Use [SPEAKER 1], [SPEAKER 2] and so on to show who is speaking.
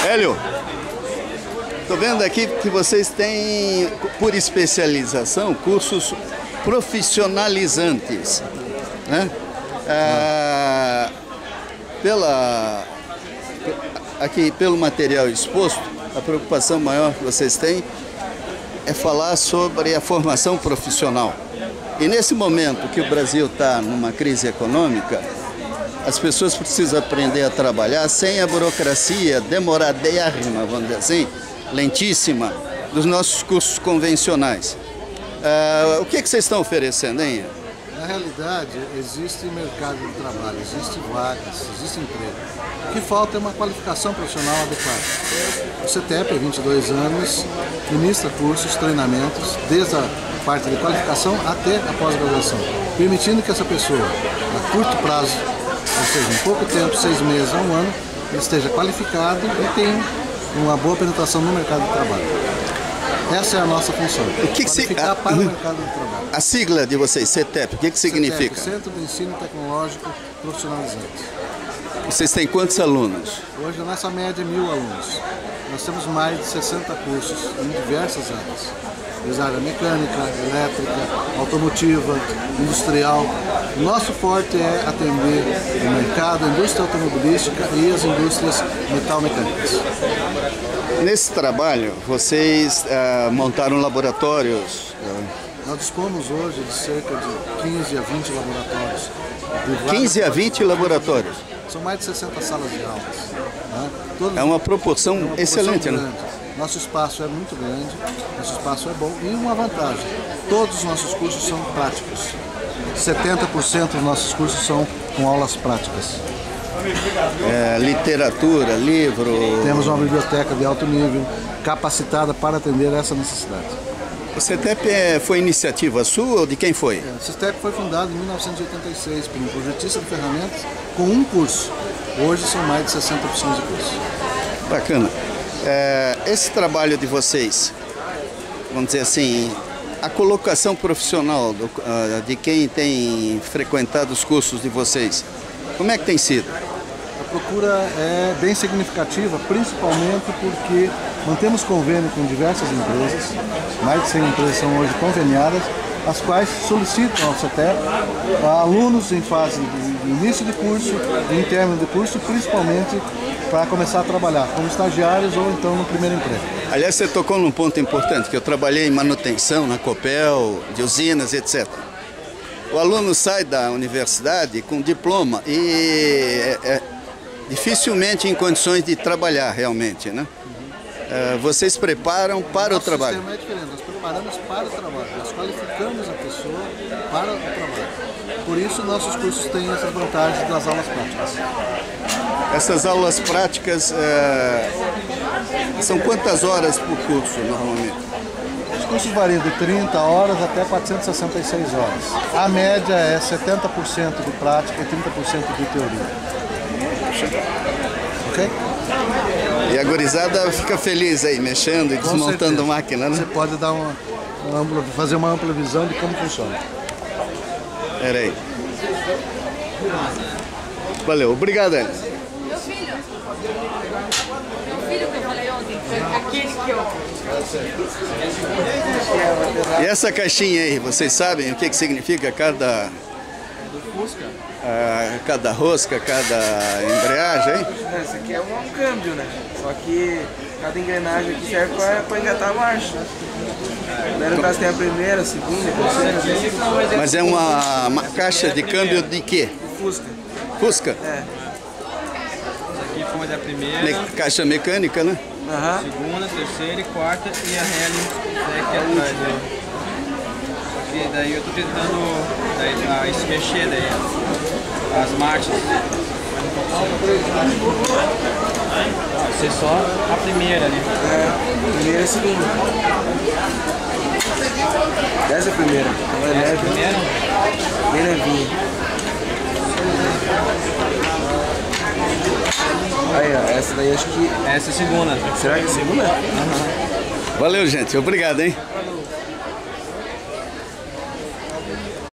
[SPEAKER 1] Hélio, estou vendo aqui que vocês têm, por especialização, cursos profissionalizantes, né? Aqui, pelo material exposto, a preocupação maior que vocês têm é falar sobre a formação profissional. E nesse momento que o Brasil está numa crise econômica, as pessoas precisam aprender a trabalhar sem a burocracia demoradérrima, vamos dizer assim, lentíssima, dos nossos cursos convencionais. O que vocês estão oferecendo, hein?
[SPEAKER 2] Na realidade, existe mercado de trabalho, existe vagas, existe emprego. O que falta é uma qualificação profissional adequada. O CETEP, há 22 anos, ministra cursos, treinamentos, desde a parte de qualificação até a pós-graduação, permitindo que essa pessoa, a curto prazo, ou seja, em pouco tempo, 6 meses a 1 ano, ele esteja qualificado e tenha uma boa penetração no mercado de trabalho. Essa é a nossa função.
[SPEAKER 1] O que
[SPEAKER 2] qualificar para o mercado de trabalho.
[SPEAKER 1] A sigla de vocês, CETEP, o que significa?
[SPEAKER 2] CETEP, Centro de Ensino Tecnológico Profissionalizante.
[SPEAKER 1] Vocês têm quantos alunos?
[SPEAKER 2] Hoje a nossa média é 1000 alunos. Nós temos mais de 60 cursos em diversas áreas. Desde a área mecânica, elétrica, automotiva, industrial. Nosso forte é atender o mercado, a indústria automobilística e as indústrias metalmecânicas.
[SPEAKER 1] Nesse trabalho, vocês montaram laboratórios?
[SPEAKER 2] Nós dispomos hoje de cerca de 15 a 20 laboratórios.
[SPEAKER 1] 15 a 20 laboratórios?
[SPEAKER 2] São mais de 60 salas de aulas. Né?
[SPEAKER 1] É uma proporção excelente,
[SPEAKER 2] grande,
[SPEAKER 1] né?
[SPEAKER 2] Nosso espaço é muito grande, nosso espaço é bom. E uma vantagem, todos os nossos cursos são práticos. 70% dos nossos cursos são com aulas práticas.
[SPEAKER 1] Literatura, livro...
[SPEAKER 2] Temos uma biblioteca de alto nível, capacitada para atender essa necessidade.
[SPEAKER 1] O CETEP foi iniciativa sua ou de quem foi?
[SPEAKER 2] O CETEP foi fundado em 1986 por um projetista de ferramentas com um curso. Hoje são mais de 60 opções de curso.
[SPEAKER 1] Bacana. Esse trabalho de vocês, vamos dizer assim, a colocação profissional de quem tem frequentado os cursos de vocês, como é que tem sido?
[SPEAKER 2] A procura é bem significativa, principalmente porque mantemos convênio com diversas empresas, mais de 100 empresas são hoje conveniadas, as quais solicitam ao CETEP alunos em fase de início de curso, em término de curso, principalmente para começar a trabalhar como estagiários ou então no primeiro emprego.
[SPEAKER 1] Aliás, você tocou num ponto importante, que eu trabalhei em manutenção na Copel, de usinas, etc. O aluno sai da universidade com diploma e dificilmente em condições de trabalhar realmente, né? Vocês preparam para o trabalho.
[SPEAKER 2] O sistema é diferente, nós preparamos para o trabalho, nós qualificamos a pessoa para o trabalho. Por isso nossos cursos têm essas vantagens das aulas práticas.
[SPEAKER 1] Essas aulas práticas são quantas horas por curso normalmente?
[SPEAKER 2] Os cursos variam de 30 horas até 466 horas. A média é 70% de prática e 30% de teoria. Ok?
[SPEAKER 1] E a gurizada fica feliz aí, mexendo e desmontando máquina, né?
[SPEAKER 2] Você pode dar fazer uma ampla visão de como funciona.
[SPEAKER 1] Era aí. Valeu, obrigado, Ana.
[SPEAKER 3] Meu filho que eu falei ontem, foi aquele que eu...
[SPEAKER 1] E essa caixinha aí, vocês sabem o que significa cada... cada rosca, cada embreagem, hein?
[SPEAKER 4] Esse aqui é um câmbio, né? Só que cada engrenagem aqui serve para engatar a marcha. No caso tem a primeira, a segunda, a terceira.
[SPEAKER 1] Mas é uma caixa de câmbio de quê?
[SPEAKER 4] Fusca.
[SPEAKER 1] Fusca?
[SPEAKER 4] É.
[SPEAKER 5] Aqui foi a primeira,
[SPEAKER 1] caixa mecânica, né?
[SPEAKER 5] segunda, terceira e quarta e a rally aqui atrás. Porque daí eu tô tentando se mexer daí, as marchas. Vai ser só a primeira ali.
[SPEAKER 4] Primeira e segunda. Essa é a primeira.
[SPEAKER 5] Essa é a primeira?
[SPEAKER 4] Bem levinha. Aí, ó, essa daí acho que...
[SPEAKER 5] Essa é a segunda.
[SPEAKER 4] Será que é a segunda?
[SPEAKER 1] Valeu, gente. Obrigado, hein?